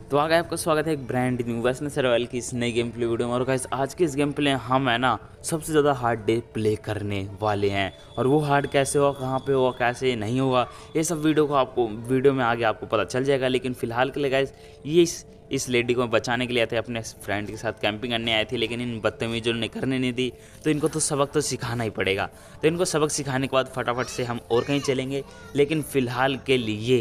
तो आगे आपका स्वागत है एक ब्रांड न्यू वेस्टर्न सर्वाइवल की इस नई गेम प्ले वीडियो में। और गाइस आज के इस गेम प्ले हम है ना सबसे ज़्यादा हार्ड डे प्ले करने वाले हैं। और वो हार्ड कैसे हुआ, कहाँ पे हुआ, कैसे नहीं हुआ, ये सब वीडियो में आगे आपको पता चल जाएगा। लेकिन फिलहाल के लिए गाइस ये इस लेडी को बचाने के लिए आए थे, अपने फ्रेंड के साथ कैंपिंग करने आए थे, लेकिन इन बदतमीजों ने करने नहीं दी। तो इनको तो सबक तो सिखाना ही पड़ेगा। तो इनको सबक सिखाने के बाद फटाफट से हम और कहीं चलेंगे। लेकिन फ़िलहाल के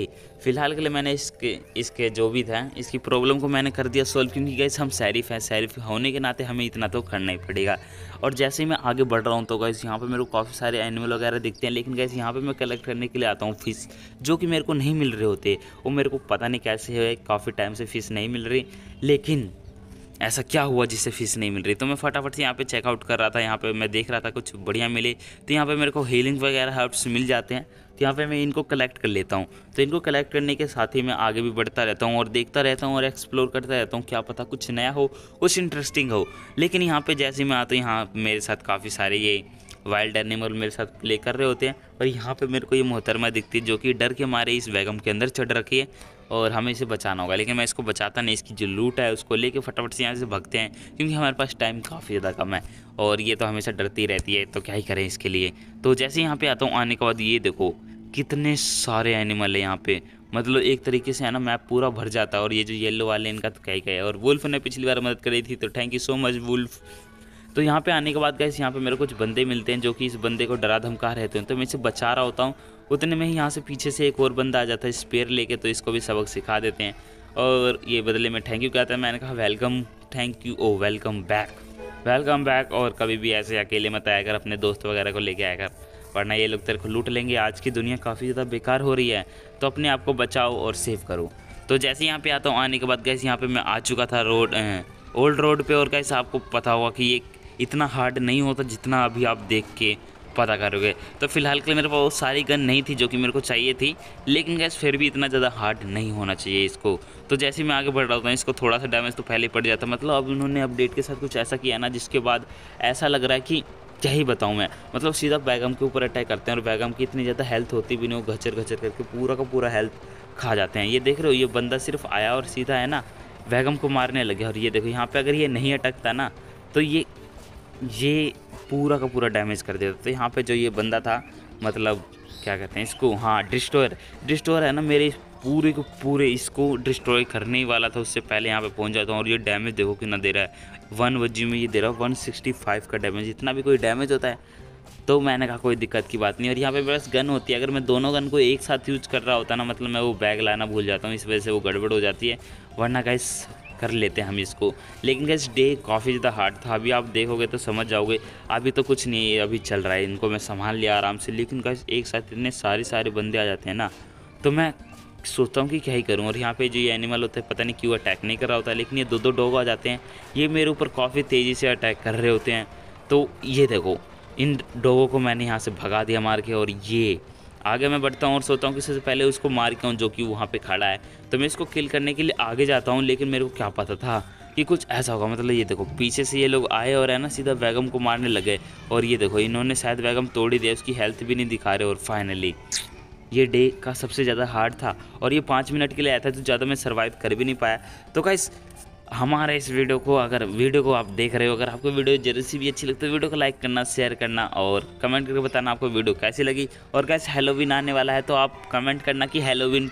लिए मैंने इसके जो भी था इसकी प्रॉब्लम को मैंने कर दिया सॉल्व, क्योंकि गाइस हम शरीफ हैं, शरीफ होने के नाते हमें इतना तो करना ही पड़ेगा। और जैसे ही मैं आगे बढ़ रहा हूँ तो गाइस यहाँ पे मेरे को काफ़ी सारे एनिमल वगैरह दिखते हैं, लेकिन गाइस यहाँ पे मैं कलेक्ट करने के लिए आता हूँ फिश, जो कि मेरे को नहीं मिल रहे होते। वो मेरे को पता नहीं कैसे है, काफ़ी टाइम से फ़िश नहीं मिल रही। लेकिन ऐसा क्या हुआ जिससे फ़ीस नहीं मिल रही। तो मैं फटाफट से यहाँ पे चेकआउट कर रहा था, यहाँ पे मैं देख रहा था कुछ बढ़िया मिले। तो यहाँ पे मेरे को हीलिंग वगैरह हर्ब्स मिल जाते हैं, तो यहाँ पे मैं इनको कलेक्ट कर लेता हूँ। तो इनको कलेक्ट करने के साथ ही मैं आगे भी बढ़ता रहता हूँ और देखता रहता हूँ और एक्सप्लोर करता रहता हूँ, क्या पता कुछ नया हो, कुछ इंटरेस्टिंग हो। लेकिन यहाँ पे जैसे ही मैं आता हूँ, यहाँ मेरे साथ काफ़ी सारे ये वाइल्ड एनिमल मेरे साथ प्ले कर रहे होते हैं। और यहाँ पे मेरे को ये मोहतरमा दिखती है, जो कि डर के मारे इस वैगन के अंदर चढ़ रखी है और हमें इसे बचाना होगा। लेकिन मैं इसको बचाता नहीं, इसकी जो लूट है उसको लेके फटाफट से यहाँ से भागते हैं, क्योंकि हमारे पास टाइम काफ़ी ज़्यादा कम है और ये तो हमेशा डरती रहती है, तो क्या ही करें इसके लिए। तो जैसे यहाँ पे आता हूँ, आने के बाद ये देखो कितने सारे एनिमल है यहाँ पे। मतलब एक तरीके से है ना मैप पूरा भर जाता है। और ये जो येलो वाले इनका तो क्या ही है। और वुल्फ ने पिछली बार मदद करी थी, तो thank you so much Wolf. तो यहाँ पे आने के बाद गाइस यहाँ पे मेरे कुछ बंदे मिलते हैं, जो कि इस बंदे को डरा धमका रहते हैं। तो मैं इसे बचा रहा होता हूँ, उतने में ही यहाँ से पीछे से एक और बंदा आ जाता है स्पेयर लेके, तो इसको भी सबक सिखा देते हैं। और ये बदले में थैंक यू कहता है। मैंने कहा welcome, thank you, oh welcome back. और कभी भी ऐसे अकेले मत आया कर, अपने दोस्त वगैरह को लेके आया कर, वरना ये लोग तेरे को लूट लेंगे। आज की दुनिया काफ़ी ज़्यादा बेकार हो रही है, तो अपने आप को बचाओ और सेव करो। तो जैसे यहाँ पे आता हूँ, आने के बाद गैस यहाँ पे मैं आ चुका था ओल्ड रोड पे। और गैस आपको पता होगा कि ये इतना हार्ड नहीं होता जितना अभी आप देख के पता करोगे। तो फिलहाल के लिए मेरे पास वो सारी गन नहीं थी जो कि मेरे को चाहिए थी, लेकिन गैस फिर भी इतना ज़्यादा हार्ड नहीं होना चाहिए इसको। तो जैसे ही मैं आगे बढ़ रहा हूँ, इसको थोड़ा सा डैमेज तो पहले ही पड़ जाता। मतलब अब उन्होंने अपडेट के साथ कुछ ऐसा किया ना, जिसके बाद ऐसा लग रहा है कि क्या ही बताऊँ मैं। मतलब सीधा बैगम के ऊपर अटैक करते हैं और बैगम की इतनी ज़्यादा हेल्थ होती भी नहीं, वो घचर घचर करके पूरा का पूरा हेल्थ खा जाते हैं। ये देख रहे हो, ये बंदा सिर्फ आया और सीधा है ना बैगम को मारने लगे। और ये देखो यहाँ पे अगर ये नहीं अटकता ना, तो ये पूरा का पूरा डैमेज कर देता। तो यहाँ पे जो ये बंदा था, मतलब क्या कहते हैं इसको, हाँ डिस्ट्रॉयर है ना, मेरे पूरे को पूरे इसको डिस्ट्रॉय करने ही वाला था। उससे पहले यहाँ पे पहुँच जाता हूँ। और ये डैमेज देखो कितना दे रहा है, 1 वजी में ये दे रहा है 165 का डैमेज। इतना भी कोई डैमेज होता है? तो मैंने कहा कोई दिक्कत की बात नहीं। और यहाँ पे बस गन होती है, अगर मैं दोनों गन को एक साथ यूज कर रहा होता ना, मतलब मैं वो बैग लाना भूल जाता हूँ, इस वजह से वो गड़बड़ हो जाती है। वरना गाइस कर लेते हैं हम इसको। लेकिन गाइस डे काफ़ी ज़्यादा हार्ड था, अभी आप देखोगे तो समझ जाओगे। अभी तो कुछ नहीं है, अभी चल रहा है, इनको मैं संभाल लिया आराम से। लेकिन गाइस एक साथ इतने सारे बंदे आ जाते हैं ना, तो मैं सोचता हूँ कि क्या ही करूँ। और यहाँ पे जो ये एनिमल होते हैं पता नहीं क्यों अटैक नहीं कर रहा होता, लेकिन ये दो डॉग आ जाते हैं, ये मेरे ऊपर काफ़ी तेज़ी से अटैक कर रहे होते हैं। तो ये देखो इन डॉगों को मैंने यहाँ से भगा दिया मार के। और ये आगे मैं बढ़ता हूँ और सोचता हूँ कि सबसे पहले उसको मार के आऊँ जो कि वहाँ पे खड़ा है। तो मैं इसको किल करने के लिए आगे जाता हूँ, लेकिन मेरे को क्या पता था कि कुछ ऐसा होगा। मतलब ये देखो पीछे से ये लोग आए और है ना सीधा बैगम को मारने लगे। और ये देखो इन्होंने शायद बैगम तोड़ ही दिया, उसकी हेल्थ भी नहीं दिखा रहे। और फाइनली ये डे का सबसे ज़्यादा हार्ड था, और ये 5 मिनट के लिए आया था, तो ज़्यादा मैं सर्वाइव कर भी नहीं पाया। तो गाइस हमारे इस वीडियो को आप देख रहे हो, अगर आपको वीडियो जरूर सी भी अच्छी लगती है, वीडियो को लाइक करना, शेयर करना और कमेंट करके बताना आपको वीडियो कैसी लगी। और गाइस हैलोवीन आने वाला है, तो आप कमेंट करना कि हैलोवीन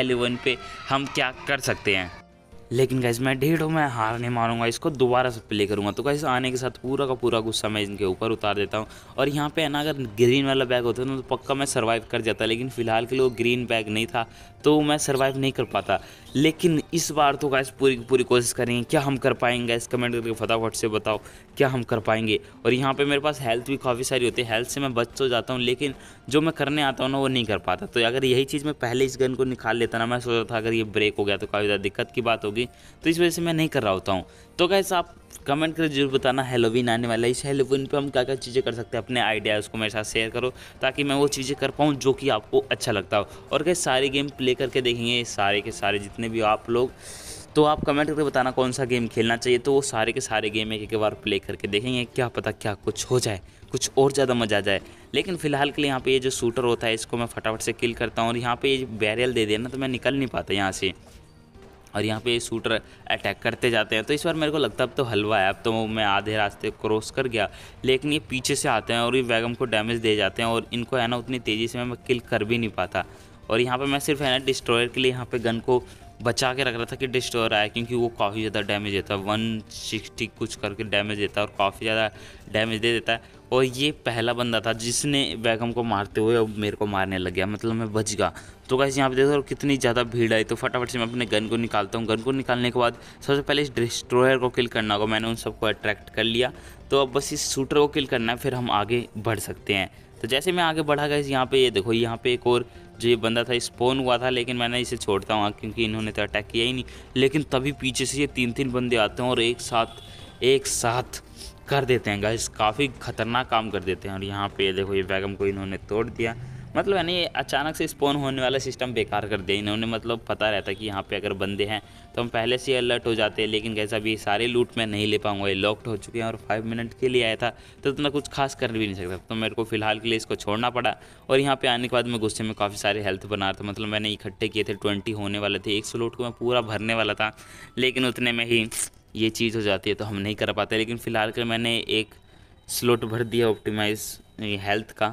पे हम क्या कर सकते हैं। लेकिन गाइस मैं मैं हार नहीं मारूंगा, इसको दोबारा से प्ले करूंगा। तो गाइस आने के साथ पूरा का पूरा गुस्सा मैं इनके ऊपर उतार देता हूं। और यहाँ पे है ना, अगर ग्रीन वाला बैग होता ना, तो पक्का मैं सर्वाइव कर जाता। लेकिन फिलहाल के लिए वो ग्रीन बैग नहीं था, तो मैं सर्वाइव नहीं कर पाता। लेकिन इस बार तो गाइस पूरी कोशिश करेंगे। क्या हम कर पाएंगे गाइस? कमेंट करके फटाफट से बताओ क्या हम कर पाएंगे। और यहाँ पे मेरे पास हेल्थ भी काफ़ी सारी होती है, हेल्थ से मैं बच तो जाता हूँ, लेकिन जो मैं करने आता हूँ ना वो नहीं कर पाता। तो अगर यही चीज़ मैं पहले इस गन को निकाल लेता ना, मैं सोचा था अगर ये ब्रेक हो गया तो काफ़ी ज़्यादा दिक्कत की बात होगी, तो इस वजह से मैं नहीं कर रहा होता हूँ। तो गाइस आप कमेंट करके जरूर बताना हैलोवीन आने वाला है, इस हैलोवीन पे हम क्या क्या चीज़ें कर सकते हैं। अपने आइडिया उसको मेरे साथ शेयर करो, ताकि मैं वो चीज़ें कर पाऊँ जो कि आपको अच्छा लगता हो। और गाइस सारे गेम प्ले करके देखेंगे, सारे के सारे जितने भी आप लोग। तो आप कमेंट करके बताना कौन सा गेम खेलना चाहिए, तो वो सारे के सारे गेम एक बार प्ले करके देखेंगे। क्या पता क्या कुछ हो जाए, कुछ और ज़्यादा मज़ा आ जाए। लेकिन फ़िलहाल के लिए यहाँ पे ये जो शूटर होता है, इसको मैं फटाफट से किल करता हूँ। और यहाँ पे ये बैरियल दे देना, तो मैं निकल नहीं पाता यहाँ से। और यहाँ पे शूटर अटैक करते जाते हैं। तो इस बार मेरे को लगता है अब तो हलवा है, अब तो मैं आधे रास्ते क्रॉस कर गया, लेकिन ये पीछे से आते हैं और ये वैगम को डैमेज दे जाते हैं और इनको है ना उतनी तेज़ी से मैं किल कर भी नहीं पाता। और यहाँ पे मैं सिर्फ है ना डिस्ट्रॉयर के लिए यहाँ पे गन को बचा के रख रहा था कि डिस्ट्रॉयर आया, क्योंकि वो काफ़ी ज़्यादा डैमेज देता है, 160 कुछ करके डैमेज देता है और काफ़ी ज़्यादा डैमेज दे देता है। और ये पहला बंदा था जिसने वैगम को मारते हुए अब मेरे को मारने लग गया, मतलब मैं बच गया। तो गाइस यहाँ पे देखो कितनी ज़्यादा भीड़ आई, तो फटाफट से मैं अपने गन को निकालता हूँ। गन को निकालने के बाद सबसे पहले इस डिस्ट्रॉयर को किल करना होगा, मैंने उन सबको अट्रैक्ट कर लिया। तो अब बस इस शूटर को किल करना है, फिर हम आगे बढ़ सकते हैं। तो जैसे मैं आगे बढ़ा गाइस यहाँ पे ये देखो, यहाँ पे एक और जो ये बंदा था स्पॉन हुआ था, लेकिन मैंने इसे छोड़ता हूँ क्योंकि इन्होंने तो अटैक किया ही नहीं। लेकिन तभी पीछे से ये 3-3 बंदे आते हैं और एक साथ कर देते हैं गाइस, काफ़ी खतरनाक काम कर देते हैं। और यहाँ पे देखो ये वैगम को इन्होंने तोड़ दिया, मतलब है ना ये अचानक से स्पॉन होने वाला सिस्टम बेकार कर दिया इन्होंने। मतलब पता रहता कि यहाँ पे अगर बंदे हैं तो हम पहले से अलर्ट हो जाते हैं, लेकिन कैसा भी सारे लूट मैं नहीं ले पाऊंगा, ये लॉक्ड हो चुके हैं और 5 मिनट के लिए आया था तो उतना कुछ खास कर भी नहीं सकता। तो मेरे को फिलहाल के लिए इसको छोड़ना पड़ा। और यहाँ पे आने के बाद मैं गुस्से में काफ़ी सारे हेल्थ बना रहा था, मतलब मैंने इकट्ठे किए थे, 20 होने वाले थे, 100 लूट को मैं पूरा भरने वाला था, लेकिन उतने में ही ये चीज़ हो जाती है तो हम नहीं कर पाते। लेकिन फ़िलहाल के मैंने एक स्लॉट भर दिया ऑप्टिमाइज हेल्थ का।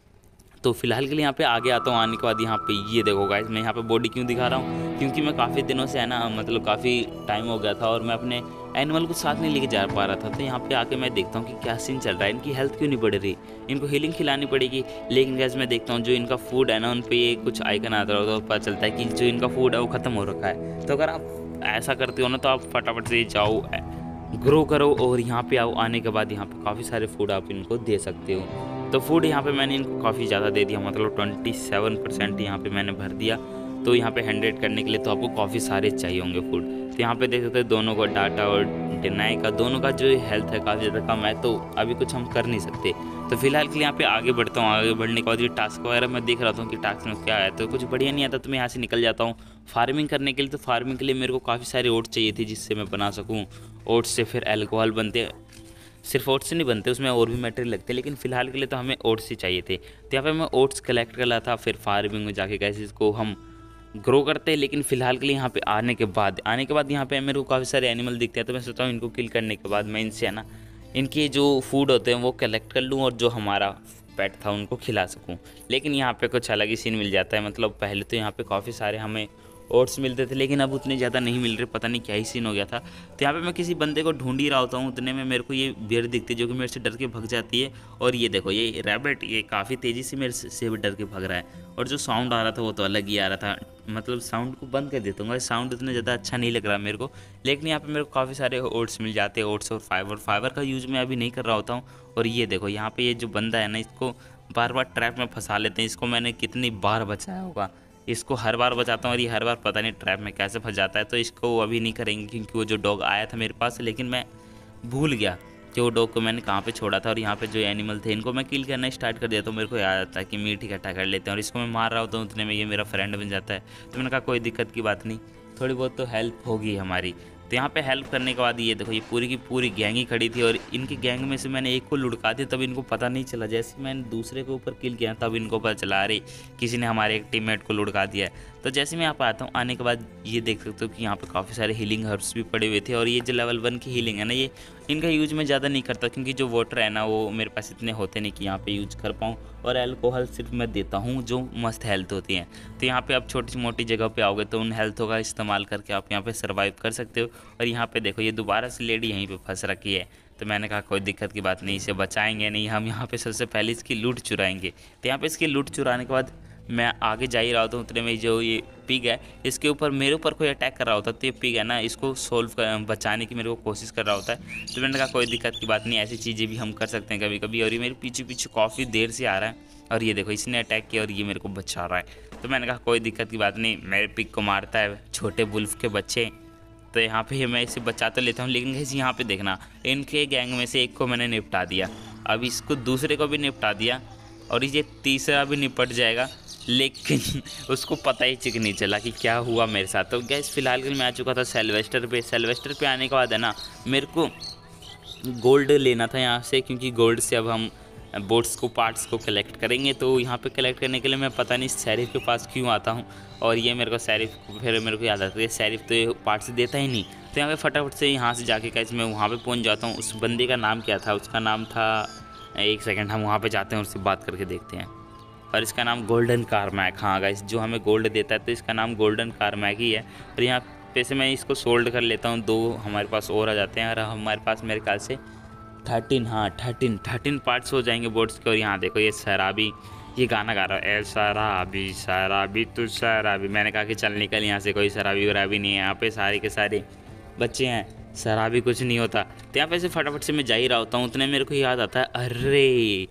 तो फिलहाल के लिए यहाँ पे आगे आता हूँ। आने के बाद यहाँ पे ये देखो गाइस, मैं यहाँ पे बॉडी क्यों दिखा रहा हूँ, क्योंकि मैं काफ़ी दिनों से है ना, मतलब काफ़ी टाइम हो गया था और मैं अपने एनिमल को साथ नहीं लेके जा पा रहा था। तो यहाँ पे आके मैं देखता हूँ कि क्या सीन चल रहा है, इनकी हेल्थ क्यों नहीं बढ़ रही, इनको हीलिंग खिलानी पड़ेगी। लेकिन गैस मैं देखता हूँ जो इनका फूड है ना, उन पर ये कुछ आइकन आता है तो पता चलता है कि जो इनका फूड है वो ख़त्म हो रखा है। तो अगर आप ऐसा करते हो ना तो आप फटाफट से जाओ, ग्रो करो और यहाँ पे आओ। आने के बाद यहाँ पे काफ़ी सारे फूड आप इनको दे सकते हो। तो फूड यहाँ पे मैंने इनको काफ़ी ज़्यादा दे दिया, मतलब 27% यहाँ पे मैंने भर दिया। तो यहाँ पे 100 करने के लिए तो आपको काफ़ी सारे चाहिए होंगे फूड। तो यहाँ पे देख सकते हो दोनों को, डाटा और डिनाई का, दोनों का जो हेल्थ है काफ़ी ज़्यादा कम है, तो अभी कुछ हम कर नहीं सकते। तो फिलहाल के लिए यहाँ पे आगे बढ़ता हूँ। आगे बढ़ने के बाद ये टास्क वगैरह मैं देख रहा था कि टास्क में क्या है, तो कुछ बढ़िया नहीं आता तो मैं यहाँ से निकल जाता हूँ फार्मिंग करने के लिए। तो फार्मिंग के लिए मेरे को काफ़ी सारे ओट्स चाहिए थे जिससे मैं बना सकूँ। ओट्स से फिर अल्कोहल बनते, सिर्फ ओट्स से नहीं बनते, उसमें और भी मटेरियल लगते हैं, लेकिन फ़िलहाल के लिए तो हमें ओट्स ही चाहिए थे। तो यहाँ पे मैं ओट्स कलेक्ट कर रहा था, फिर फार्मिंग में जाके कैसे इसको हम ग्रो करते हैं। लेकिन फ़िलहाल के लिए यहाँ पे आने के बाद यहाँ पे मेरे को काफ़ी सारे एनिमल दिखते हैं, तो मैं सोचता हूँ इनको किल करने के बाद मैं इनसे है ना इनके जो फूड होते हैं वो कलेक्ट कर लूँ और जो हमारा पेट था उनको खिला सकूँ। लेकिन यहाँ पे कुछ अलग ही सीन मिल जाता है, मतलब पहले तो यहाँ पे काफ़ी सारे हमें ओट्स मिलते थे, लेकिन अब उतने ज़्यादा नहीं मिल रहे, पता नहीं क्या ही सीन हो गया था। तो यहाँ पे मैं किसी बंदे को ढूंढ ही रहा होता हूँ, उतने में मेरे को ये बियर दिखती है जो कि मेरे से डर के भग जाती है। और ये देखो ये रैबिट, ये काफ़ी तेज़ी से मेरे से भी डर के भग रहा है। और जो साउंड आ रहा था वो तो अलग ही आ रहा था, मतलब साउंड को बंद कर देता हूँ, साउंड उतना ज़्यादा अच्छा नहीं लग रहा मेरे को। लेकिन यहाँ पे मेरे को काफ़ी सारे ओट्स मिल जाते हैं, ओट्स और फाइबर का यूज़ मैं अभी नहीं कर रहा होता हूँ। और ये देखो यहाँ पे ये जो बंदा है ना, इसको बार बार ट्रैप में फंसा लेते हैं। इसको मैंने कितनी बार बचाया होगा, इसको हर बार बचाता हूँ और ये हर बार पता नहीं ट्रैप में कैसे फंस जाता है। तो इसको अभी नहीं करेंगे क्योंकि वो जो डॉग आया था मेरे पास, लेकिन मैं भूल गया कि वो डॉग को मैंने कहाँ पे छोड़ा था। और यहाँ पे जो एनिमल थे इनको मैं किल करना स्टार्ट कर दिया, तो मेरे को याद आता है कि मीट इकट्ठा कर लेते हैं और इसको मैं मार रहा होता हूँ, उतने में ये मेरा फ्रेंड बन जाता है। तो मैंने कहा कोई दिक्कत की बात नहीं, थोड़ी बहुत तो हेल्प होगी हमारी। तो यहाँ पे हेल्प करने के बाद ये देखो ये पूरी की पूरी गैंग ही खड़ी थी और इनकी गैंग में से मैंने एक को लुढ़का दिया, तब इनको पता नहीं चला। जैसे मैंने दूसरे के ऊपर किल किया तब इनको पता चला अरे किसी ने हमारे एक टीममेट को लुढ़का दिया है। तो जैसे मैं यहाँ पर आता हूँ, आने के बाद ये देख सकते हो कि यहाँ पे काफ़ी सारे हीलिंग हर्ब्स भी पड़े हुए थे। और ये जो लेवल 1 की हीलिंग है ना, ये इनका यूज मैं ज़्यादा नहीं करता क्योंकि जो वाटर है ना वो मेरे पास इतने होते नहीं कि यहाँ पे यूज कर पाऊँ। और अल्कोहल सिर्फ मैं देता हूँ जो मस्त हेल्थ होती हैं। तो यहाँ पे आप छोटी मोटी जगह पे आओगे तो उन हेल्थों का इस्तेमाल करके आप यहाँ पे सर्वाइव कर सकते हो। और यहाँ पे देखो ये दोबारा से लेडी यहीं पे फंस रखी है, तो मैंने कहा कोई दिक्कत की बात नहीं, इसे बचाएंगे नहीं, हम यहाँ पे सबसे पहले इसकी लूट चुराएंगे। तो यहाँ पे इसकी लूट चुराने के बाद मैं आगे जा ही रहा होता हूँ, उतने में जो ये पिग है इसके ऊपर मेरे ऊपर कोई अटैक कर रहा होता है। तो ये पिग है ना इसको बचाने की मेरे को कोशिश कर रहा होता है। तो मैंने कहा कोई दिक्कत की बात नहीं, ऐसी चीज़ें भी हम कर सकते हैं कभी कभी। और ये मेरे पीछे पीछे काफ़ी देर से आ रहा है और ये देखो इसने अटैक किया और ये मेरे को बचा रहा है। तो मैंने कहा कोई दिक्कत की बात नहीं, मेरे पिग को मारता है छोटे वुल्फ के बच्चे। तो यहाँ पे मैं इसे बचा तो लेता हूँ, लेकिन कैसे यहाँ पे देखना इनके गैंग में से एक को मैंने निपटा दिया, अब इसको दूसरे को भी निपटा दिया और ये तीसरा भी निपट जाएगा, लेकिन उसको पता ही चिक नहीं चला कि क्या हुआ मेरे साथ। तो गैस फिलहाल के लिए मैं आ चुका था सेल्वेस्टर पे आने के बाद है ना मेरे को गोल्ड लेना था यहाँ से, क्योंकि गोल्ड से अब हम बोट्स को पार्ट्स को कलेक्ट करेंगे। तो यहाँ पे कलेक्ट करने के लिए मैं पता नहीं शेरिफ के पास क्यों आता हूँ, और ये मेरे को शेरिफ फिर मेरे को याद आता है शेरिफ तो ये पार्ट्स देता ही नहीं। तो यहाँ पे फटाफट से यहाँ से जाके गाइस मैं वहाँ पे पहुँच जाता हूँ। उस बंदे का नाम क्या था, उसका नाम था, एक सेकंड, हम वहाँ पे जाते हैं और उससे बात करके देखते हैं। और इसका नाम गोल्डन कारमैक, हाँ गाइस जो हमें गोल्ड देता है तो इसका नाम गोल्डन कारमैक ही है। और यहाँ पे से मैं इसको सोल्ड कर लेता हूँ, 2 हमारे पास और आ जाते हैं, और हमारे पास मेरे ख्याल से 13 पार्ट्स हो जाएंगे बोट्स के। और यहाँ देखो ये शराबी ये गाना गा रहा है, ए शराबी शराबी तू शराबी। मैंने कहा कि चल निकल यहाँ से, कोई शराबी वराबी नहीं है यहाँ पे, सारे के सारे बच्चे हैं, शराबी कुछ नहीं होता। तो यहाँ पे से फटाफट से मैं जा ही रहा होता हूँ, उतने मेरे को याद आता है अरे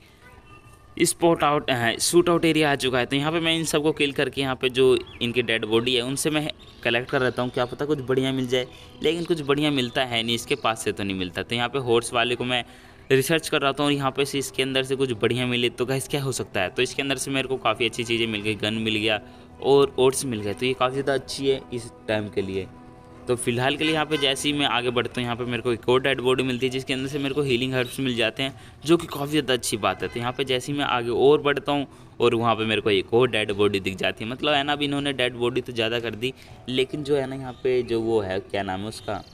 शूट आउट एरिया आ चुका है। तो यहाँ पे मैं इन सबको किल करके यहाँ पे जो इनकी डेड बॉडी है उनसे मैं कलेक्ट कर रहता हूँ, क्या पता कुछ बढ़िया मिल जाए। लेकिन कुछ बढ़िया मिलता है नहीं, इसके पास से तो नहीं मिलता। तो यहाँ पे हॉर्स वाले को मैं रिसर्च कर रहा था और यहाँ पे से इसके अंदर से कुछ बढ़िया मिले तो गाइस क्या हो सकता है। तो इसके अंदर से मेरे को काफ़ी अच्छी चीज़ें मिल गई, गन मिल गया और ओट्स मिल गए। तो ये काफ़ी ज़्यादा अच्छी है इस टाइम के लिए। तो फिलहाल के लिए यहाँ पे जैसे ही मैं आगे बढ़ता हूँ यहाँ पे मेरे को एक और डेड बॉडी मिलती है जिसके अंदर से मेरे को हीलिंग हर्ब्स मिल जाते हैं, जो कि काफ़ी ज़्यादा अच्छी बात है। तो यहाँ पे जैसे ही मैं आगे और बढ़ता हूँ और वहाँ पे मेरे को एक और डेड बॉडी दिख जाती है। मतलब है ना, अभी इन्होंने डेड बॉडी तो ज़्यादा कर दी, लेकिन जो है ना यहाँ पे जो वो है, क्या नाम है उसका,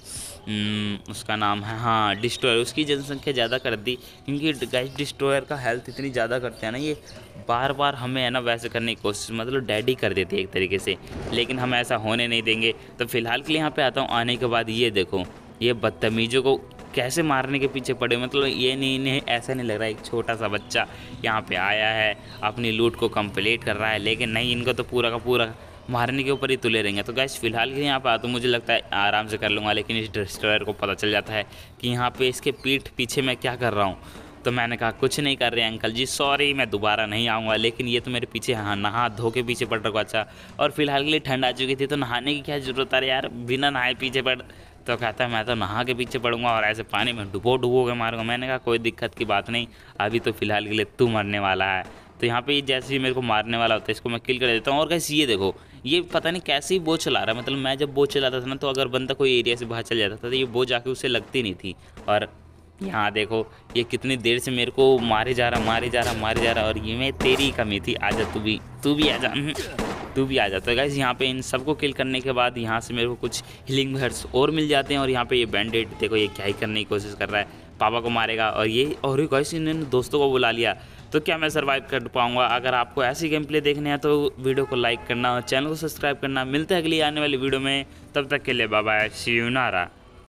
उसका नाम है हाँ डिस्ट्रॉयर, उसकी जनसंख्या ज़्यादा कर दी। क्योंकि गाइस डिस्ट्रॉयर का हेल्थ इतनी ज़्यादा करते हैं ना, ये बार बार हमें है ना वैसे करने की कोशिश, मतलब डैडी कर देते हैं एक तरीके से, लेकिन हम ऐसा होने नहीं देंगे। तो फिलहाल के लिए यहाँ पे आता हूँ। आने के बाद ये देखो ये बदतमीज़ों को कैसे मारने के पीछे पड़े, मतलब ये नहीं ऐसा नहीं लग रहा है एक छोटा सा बच्चा यहाँ पे आया है अपनी लूट को कंप्लीट कर रहा है, लेकिन नहीं, इनको तो पूरा का पूरा मारने के ऊपर ही तुले रहेंगे। तो गैस फिलहाल के यहाँ पे आता हूँ, मुझे लगता है आराम से कर लूँगा, लेकिन इस डिस्ट्रॉयर को पता चल जाता है कि यहाँ पे इसके पीठ पीछे मैं क्या कर रहा हूँ। तो मैंने कहा कुछ नहीं कर रहे अंकल जी, सॉरी मैं दोबारा नहीं आऊँगा। लेकिन ये तो मेरे पीछे हाँ नहा धो के पीछे पड़ रखा। अच्छा, और फिलहाल के लिए ठंड आ चुकी थी तो नहाने की क्या ज़रूरत है यार, बिना नहाए पीछे पड़। तो कहता है मैं तो नहा के पीछे पड़ूंगा और ऐसे पानी में डुबो के मारूंगा। मैंने कहा कोई दिक्कत की बात नहीं, अभी तो फिलहाल के लिए तू मरने वाला है। तो यहाँ पे जैसे ही मेरे को मारने वाला होता है इसको मैं किल कर देता हूँ। और कैसे ये देखो ये पता नहीं कैसे ही बो चला रहा है, मतलब मैं जब बो चलाता था ना तो अगर बंदा कोई एरिया से बाहर चल जाता था तो ये बो जाके उससे लगती नहीं थी। और यहाँ देखो ये कितनी देर से मेरे को मारे जा रहा और ये मैं तेरी कमी थी, आजा तू भी आजा तू भी आ जाता है। गाइस यहाँ पे इन सबको किल करने के बाद यहाँ से मेरे को कुछ हीलिंग हर्ब्स और मिल जाते हैं। और यहाँ पे ये बैंडेड देखो ये क्या ही करने की कोशिश कर रहा है, पापा को मारेगा। और ये और गाइस इन्होंने दोस्तों को बुला लिया, तो क्या मैं सर्वाइव कर पाऊंगा। अगर आपको ऐसी गेम प्ले देखने हैं तो वीडियो को लाइक करना और चैनल को सब्सक्राइब करना। मिलते हैं अगली आने वाली वीडियो में, तब तक के लिए बाय बाय, सी यू नारा।